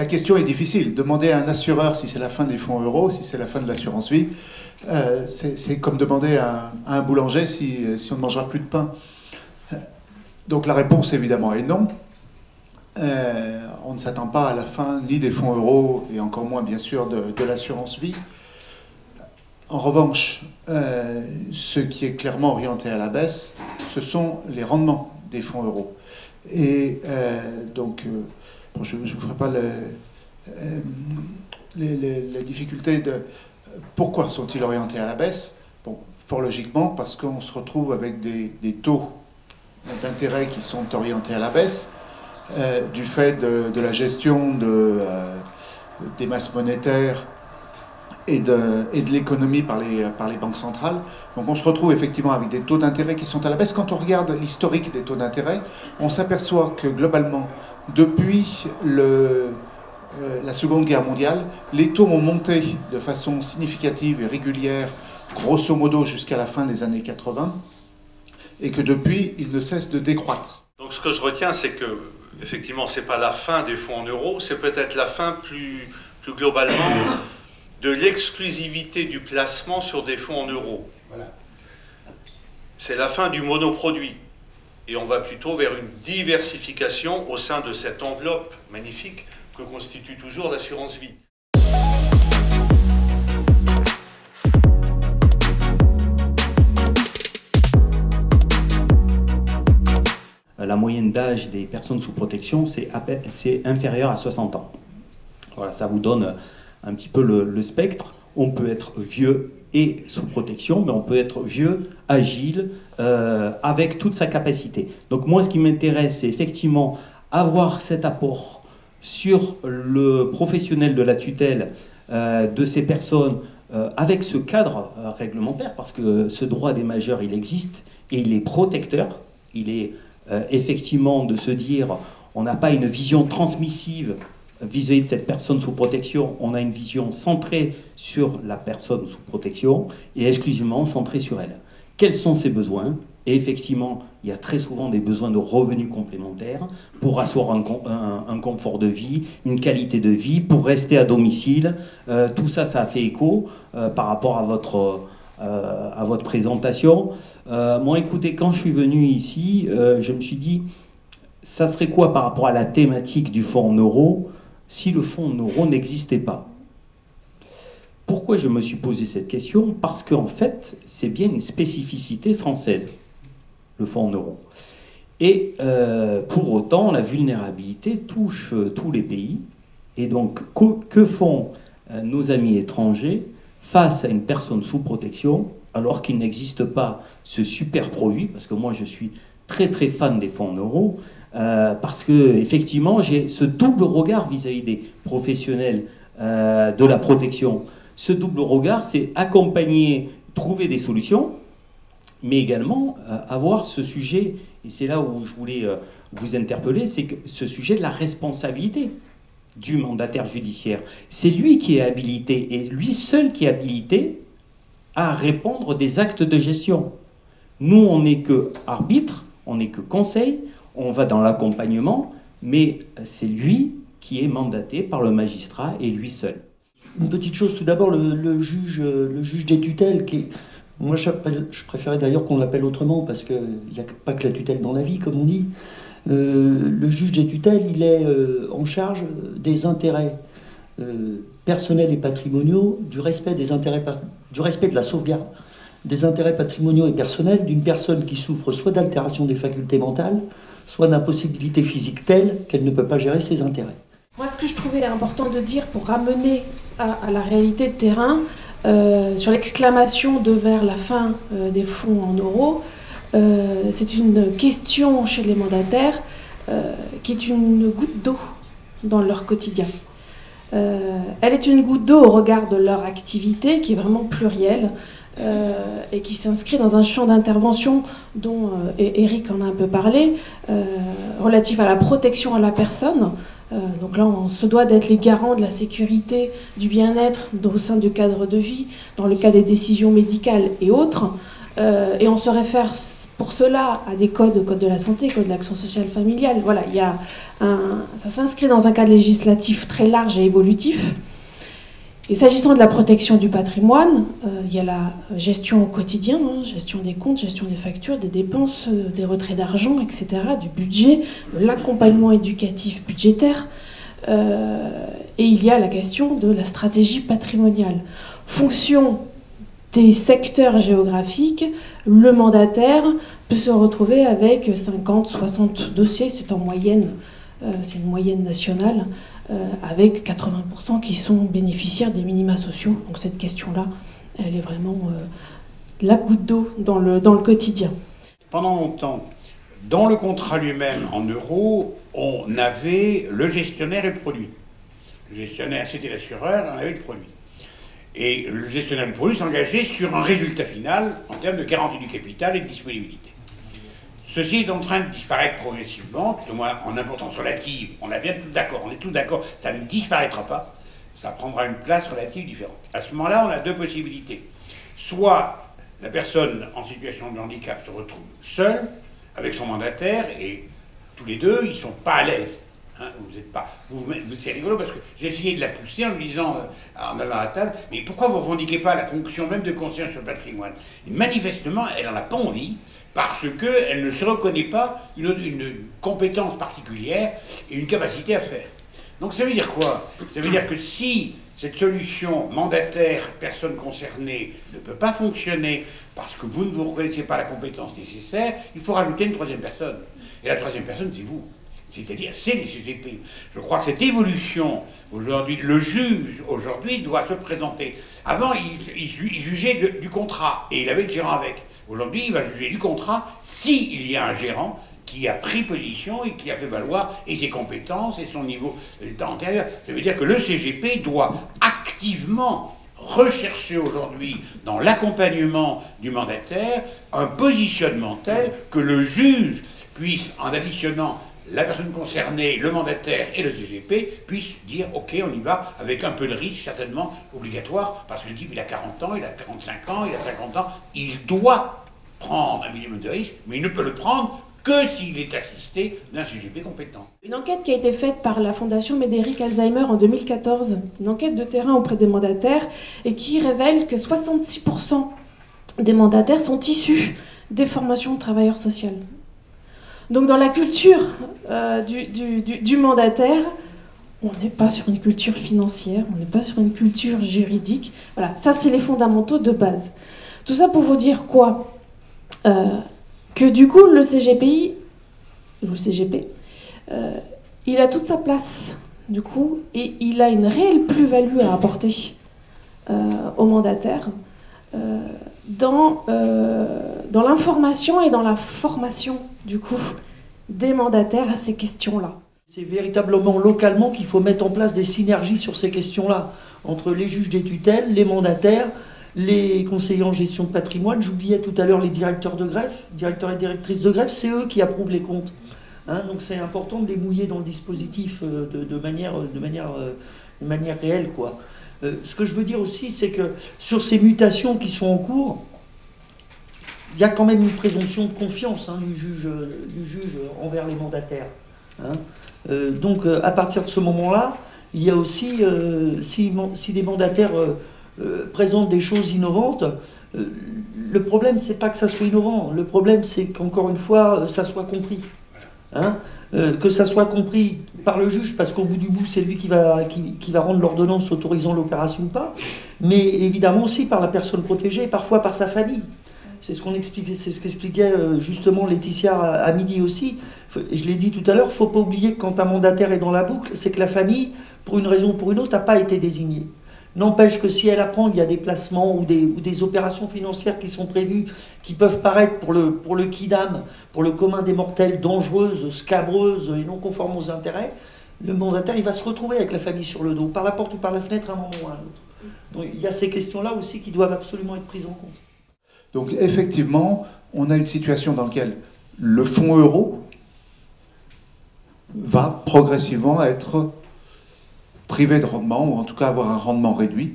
question est difficile. Demander à un assureur si c'est la fin des fonds euros, si c'est la fin de l'assurance vie, c'est comme demander à un boulanger si on ne mangera plus de pain. Donc la réponse évidemment est non. On ne s'attend pas à la fin ni des fonds euros et encore moins bien sûr de l'assurance vie. En revanche, ce qui est clairement orienté à la baisse, ce sont les rendements des fonds euros. Et donc, je ne vous ferai pas les difficultés de pourquoi sont-ils orientés à la baisse. Bon, fort logiquement, parce qu'on se retrouve avec des taux d'intérêt qui sont orientés à la baisse, du fait de la gestion des masses monétaires et de l'économie par les banques centrales. Donc on se retrouve effectivement avec des taux d'intérêt qui sont à la baisse. Quand on regarde l'historique des taux d'intérêt, on s'aperçoit que globalement, depuis la Seconde Guerre mondiale, les taux ont monté de façon significative et régulière, grosso modo jusqu'à la fin des années 80, et que depuis, ils ne cessent de décroître. Donc ce que je retiens, c'est que, effectivement, ce n'est pas la fin des fonds en euros, c'est peut-être la fin plus globalement de l'exclusivité du placement sur des fonds en euros. Voilà. C'est la fin du monoproduit. Et on va plutôt vers une diversification au sein de cette enveloppe magnifique que constitue toujours l'assurance vie. La moyenne d'âge des personnes sous protection, c'est inférieur à 60 ans. Voilà, ça vous donne un petit peu le spectre. On peut être vieux et sous protection, mais on peut être vieux, agile, avec toute sa capacité. Donc moi, ce qui m'intéresse, c'est effectivement avoir cet apport sur le professionnel de la tutelle de ces personnes avec ce cadre réglementaire, parce que ce droit des majeurs, il existe et il est protecteur. Il est effectivement de se dire, on n'a pas une vision transmissive vis-à-vis de cette personne sous protection, on a une vision centrée sur la personne sous protection et exclusivement centrée sur elle. Quels sont ses besoins? Et effectivement, il y a très souvent des besoins de revenus complémentaires pour asseoir un confort de vie, une qualité de vie, pour rester à domicile. Tout ça, ça a fait écho par rapport à votre présentation. Moi, écoutez, quand je suis venu ici, je me suis dit, ça serait quoi par rapport à la thématique du fonds en euros si le fonds en euros n'existait pas? Pourquoi je me suis posé cette question? Parce qu'en fait, c'est bien une spécificité française, le fonds en euros. Et pour autant, la vulnérabilité touche tous les pays. Et donc, que font nos amis étrangers face à une personne sous protection, alors qu'il n'existe pas ce super produit? Parce que moi, je suis très très fan des fonds en euros, parce que effectivement, j'ai ce double regard vis-à-vis des professionnels de la protection. Ce double regard, c'est accompagner, trouver des solutions, mais également avoir ce sujet, et c'est là où je voulais vous interpeller, c'est que ce sujet de la responsabilité du mandataire judiciaire. C'est lui qui est habilité, et lui seul qui est habilité à répondre des actes de gestion. Nous, on n'est que arbitre, on n'est que conseil, on va dans l'accompagnement, mais c'est lui qui est mandaté par le magistrat et lui seul. Une petite chose, tout d'abord, le juge des tutelles, moi je préférais d'ailleurs qu'on l'appelle autrement, parce qu'il n'y a pas que la tutelle dans la vie, comme on dit. Le juge des tutelles, il est en charge des intérêts personnels et patrimoniaux, du respect de la sauvegarde des intérêts patrimoniaux et personnels d'une personne qui souffre soit d'altération des facultés mentales, soit d'impossibilité physique telle qu'elle ne peut pas gérer ses intérêts. Moi, ce que je trouvais important de dire pour ramener à la réalité de terrain, sur l'exclamation de vers la fin des fonds en euros, c'est une question chez les mandataires qui est une goutte d'eau dans leur quotidien. Elle est une goutte d'eau au regard de leur activité qui est vraiment plurielle et qui s'inscrit dans un champ d'intervention dont Eric en a un peu parlé, relatif à la protection à la personne. Donc là, on se doit d'être les garants de la sécurité, du bien-être au sein du cadre de vie, dans le cas des décisions médicales et autres. Et on se réfère pour cela à des codes, code de la santé, code de l'action sociale familiale. Voilà, ça s'inscrit dans un cadre législatif très large et évolutif. Et s'agissant de la protection du patrimoine, il y a la gestion au quotidien, gestion des comptes, gestion des factures, des dépenses, des retraits d'argent, etc., du budget, de l'accompagnement éducatif budgétaire. Et il y a la question de la stratégie patrimoniale. Fonction des secteurs géographiques, le mandataire peut se retrouver avec 50, 60 dossiers, c'est en moyenne, c'est une moyenne nationale, avec 80% qui sont bénéficiaires des minima sociaux. Donc cette question-là, elle est vraiment la goutte d'eau dans le quotidien. Pendant longtemps, dans le contrat lui-même, en euros, on avait le gestionnaire et le produit. Le gestionnaire, c'était l'assureur, on avait le produit. Et le gestionnaire et le produit s'engageaient sur un résultat final en termes de garantie du capital et de disponibilité. Ceci est en train de disparaître progressivement, tout au moins en importance relative. On est tous d'accord, ça ne disparaîtra pas, ça prendra une place relative différente. À ce moment-là, on a deux possibilités. Soit la personne en situation de handicap se retrouve seule, avec son mandataire, et tous les deux, ils ne sont pas à l'aise. Hein, c'est rigolo parce que j'ai essayé de la pousser en lui disant, en allant à la table, mais pourquoi vous ne revendiquez pas la fonction même de conscience sur le patrimoine? Et manifestement, elle n'en a pas envie, parce qu'elle ne se reconnaît pas une compétence particulière et une capacité à faire. Donc ça veut dire quoi? Ça veut dire que si cette solution mandataire, personne concernée, ne peut pas fonctionner parce que vous ne vous reconnaissez pas la compétence nécessaire, il faut rajouter une troisième personne. Et la troisième personne, c'est vous. C'est-à-dire, c'est les CGP. Je crois que cette évolution, aujourd'hui, le juge, aujourd'hui, doit se présenter. Avant, il jugeait du contrat, et il avait le gérant avec. Aujourd'hui, il va juger du contrat s'il y a un gérant qui a pris position et qui a fait valoir et ses compétences et son niveau antérieur. Ça veut dire que le CGP doit activement rechercher aujourd'hui, dans l'accompagnement du mandataire, un positionnement tel que le juge puisse, en additionnant la personne concernée, le mandataire et le CGP, puisse dire « Ok, on y va », avec un peu de risque certainement obligatoire, parce que le type il a 40 ans, il a 45 ans, il a 50 ans, il doit prendre un minimum de risque, mais il ne peut le prendre que s'il est assisté d'un CGP compétent. Une enquête qui a été faite par la Fondation Médéric Alzheimer en 2014, une enquête de terrain auprès des mandataires, et qui révèle que 66% des mandataires sont issus des formations de travailleurs sociaux. Donc dans la culture du mandataire, on n'est pas sur une culture financière, on n'est pas sur une culture juridique. Voilà, ça c'est les fondamentaux de base. Tout ça pour vous dire quoi? Que du coup le CGPI, ou le CGP, il a toute sa place du coup, et il a une réelle plus-value à apporter aux mandataires dans l'information et dans la formation du coup des mandataires à ces questions-là. C'est véritablement localement qu'il faut mettre en place des synergies sur ces questions-là, entre les juges des tutelles, les mandataires, les conseillers en gestion de patrimoine. J'oubliais tout à l'heure les directeurs de greffe, directeurs et directrices de greffe, c'est eux qui approuvent les comptes. Hein, donc c'est important de les mouiller dans le dispositif de manière réelle, quoi. Ce que je veux dire aussi, c'est que sur ces mutations qui sont en cours, il y a quand même une présomption de confiance du juge envers les mandataires. Hein. Donc à partir de ce moment-là, il y a aussi, si des mandataires présentent des choses innovantes, le problème c'est pas que ça soit innovant, le problème c'est qu'encore une fois, ça soit compris. Hein. Que ça soit compris par le juge, parce qu'au bout du bout, c'est lui qui va rendre l'ordonnance autorisant l'opération ou pas, mais évidemment aussi par la personne protégée, et parfois par sa famille. C'est ce qu'expliquait justement Laetitia à midi aussi. Je l'ai dit tout à l'heure, il ne faut pas oublier que quand un mandataire est dans la boucle, c'est que la famille, pour une raison ou pour une autre, n'a pas été désignée. N'empêche que si elle apprend qu'il y a des placements ou des opérations financières qui sont prévues, qui peuvent paraître pour le kidam, pour le commun des mortels, dangereuses, scabreuses et non conformes aux intérêts, le mandataire il va se retrouver avec la famille sur le dos, par la porte ou par la fenêtre à un moment ou à un autre. Donc il y a ces questions-là aussi qui doivent absolument être prises en compte. Donc effectivement, on a une situation dans laquelle le fonds euro va progressivement être privé de rendement, ou en tout cas avoir un rendement réduit,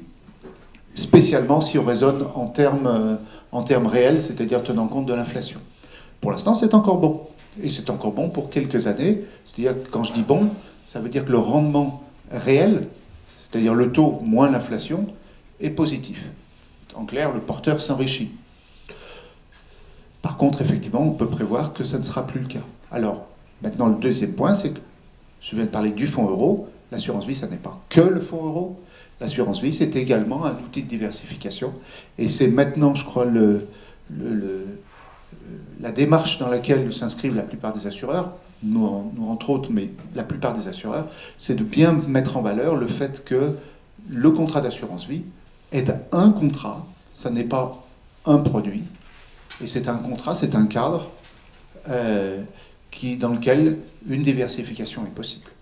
spécialement si on raisonne en termes réels, c'est-à-dire tenant compte de l'inflation. Pour l'instant, c'est encore bon. Et c'est encore bon pour quelques années. C'est-à-dire que quand je dis bon, ça veut dire que le rendement réel, c'est-à-dire le taux moins l'inflation, est positif. En clair, le porteur s'enrichit. Par contre, effectivement, on peut prévoir que ça ne sera plus le cas. Alors, maintenant, le deuxième point, c'est que je viens de parler du fonds euro. L'assurance vie, ça n'est pas que le fonds euro. L'assurance vie, c'est également un outil de diversification. Et c'est maintenant, je crois, la démarche dans laquelle s'inscrivent la plupart des assureurs, nous entre autres, mais la plupart des assureurs, c'est de bien mettre en valeur le fait que le contrat d'assurance vie est un contrat, ça n'est pas un produit, et c'est un contrat, c'est un cadre dans lequel une diversification est possible.